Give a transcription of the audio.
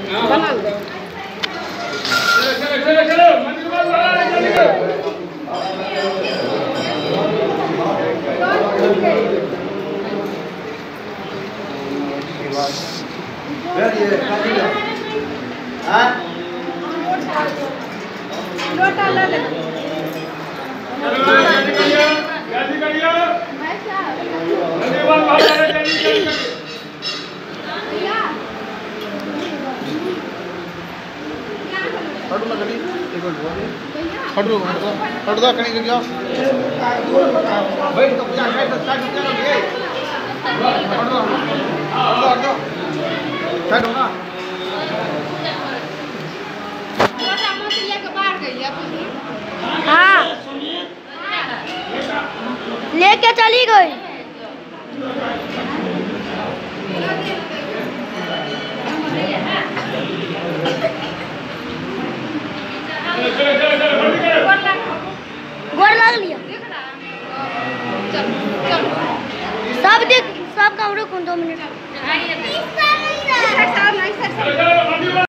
बना लो। हट दो कहीं गया बैठ तो पूजा साइड साइड हो गए हट दो साइड हो ना छोटा मछली लेके बाहर गई है। हाँ लेके चली गई। गोर लग लिया सब कमरे को 2 मिनट